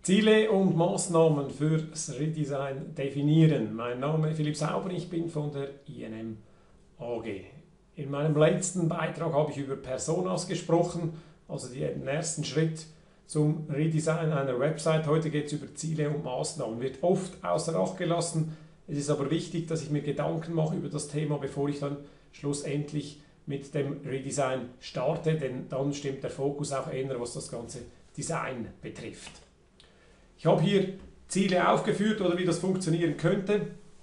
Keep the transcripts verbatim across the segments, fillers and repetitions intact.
Ziele und Maßnahmen fürs Redesign definieren. Mein Name ist Philipp Sauber, ich bin von der I N M A G. In meinem letzten Beitrag habe ich über Personas gesprochen, also den ersten Schritt zum Redesign einer Website. Heute geht es über Ziele und Maßnahmen. Wird oft außer Acht gelassen. Es ist aber wichtig, dass ich mir Gedanken mache über das Thema, bevor ich dann schlussendlich mit dem Redesign starte, denn dann stimmt der Fokus auch eher, was das ganze Design betrifft. Ich habe hier Ziele aufgeführt oder wie das funktionieren könnte.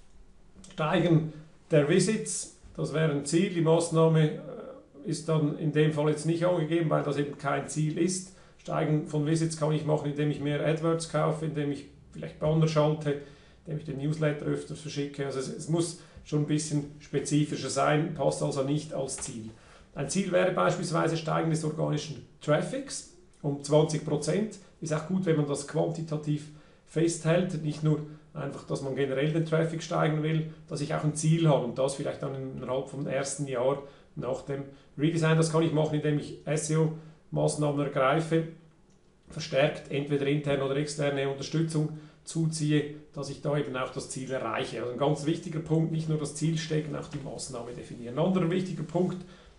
Steigen der Visits, das wäre ein Ziel. Die Maßnahme ist dann in dem Fall jetzt nicht angegeben, weil das eben kein Ziel ist. Steigen von Visits kann ich machen, indem ich mehr AdWords kaufe, indem ich vielleicht Banner schalte, indem ich den Newsletter öfters verschicke. Also es, es muss schon ein bisschen spezifischer sein, passt also nicht als Ziel. Ein Ziel wäre beispielsweise Steigen des organischen Traffics um zwanzig Prozent. Ist auch gut, wenn man das quantitativ festhält, nicht nur einfach, dass man generell den Traffic steigen will, dass ich auch ein Ziel habe und das vielleicht dann innerhalb vom ersten Jahr nach dem Redesign. Das kann ich machen, indem ich S E O-Maßnahmen ergreife, verstärkt entweder interne oder externe Unterstützung zuziehe, dass ich da eben auch das Ziel erreiche. Also ein ganz wichtiger Punkt, nicht nur das Ziel stecken, auch die Maßnahme definieren. Ein anderer wichtiger Punkt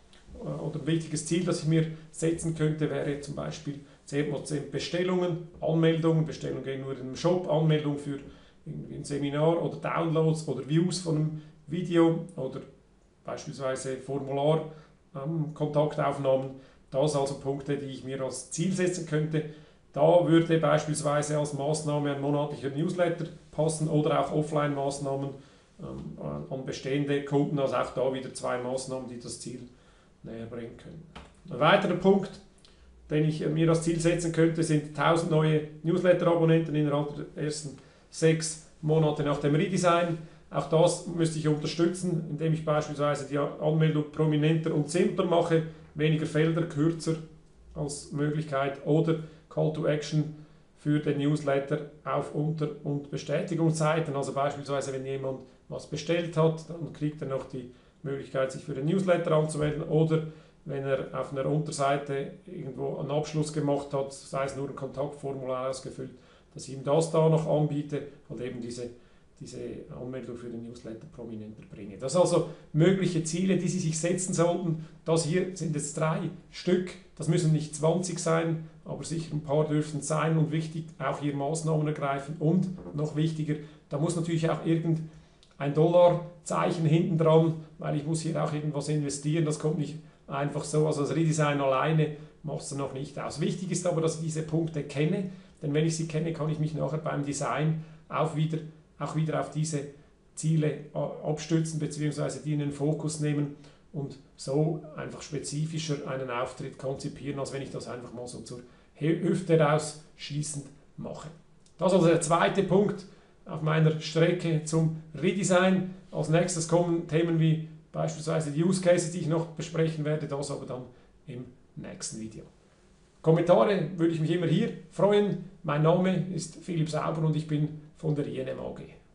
oder ein wichtiges Ziel, das ich mir setzen könnte, wäre zum Beispiel zehn Prozent Bestellungen, Anmeldungen, Bestellungen gehen nur in den Shop, Anmeldung für ein Seminar oder Downloads oder Views von einem Video oder beispielsweise Formular, ähm, Kontaktaufnahmen. Das also Punkte, die ich mir als Ziel setzen könnte. Da würde beispielsweise als Maßnahme ein monatlicher Newsletter passen oder auch Offline-Maßnahmen ähm, an bestehende Kunden, also auch da wieder zwei Maßnahmen, die das Ziel näher bringen können. Ein weiterer Punkt, den ich mir als Ziel setzen könnte, sind tausend neue Newsletter-Abonnenten innerhalb der ersten sechs Monate nach dem Redesign. Auch das müsste ich unterstützen, indem ich beispielsweise die Anmeldung prominenter und simpler mache, weniger Felder, kürzer als Möglichkeit oder Call to Action für den Newsletter auf Unter- und Bestätigungsseiten. Also beispielsweise, wenn jemand was bestellt hat, dann kriegt er noch die Möglichkeit, sich für den Newsletter anzumelden, oder wenn er auf einer Unterseite irgendwo einen Abschluss gemacht hat, sei es nur ein Kontaktformular ausgefüllt, dass ich ihm das da noch anbiete und eben diese, diese Anmeldung für den Newsletter prominenter bringe. Das sind also mögliche Ziele, die Sie sich setzen sollten. Das hier sind jetzt drei Stück, das müssen nicht zwanzig sein, aber sicher ein paar dürfen es sein und wichtig, auch hier Maßnahmen ergreifen und noch wichtiger, da muss natürlich auch irgendein Dollarzeichen hinten dran, weil ich muss hier auch irgendwas investieren, das kommt nicht einfach so, also das Redesign alleine macht es noch nicht aus. Wichtig ist aber, dass ich diese Punkte kenne, denn wenn ich sie kenne, kann ich mich nachher beim Design auch wieder, auch wieder auf diese Ziele abstützen bzw. die in den Fokus nehmen und so einfach spezifischer einen Auftritt konzipieren, als wenn ich das einfach mal so zur Hüfte raus schießend mache. Das ist also der zweite Punkt auf meiner Strecke zum Redesign. Als nächstes kommen Themen wie beispielsweise die Use Cases, die ich noch besprechen werde, das aber dann im nächsten Video. Kommentare würde ich mich immer hier freuen. Mein Name ist Philipp Sauber und ich bin von der I N M A G.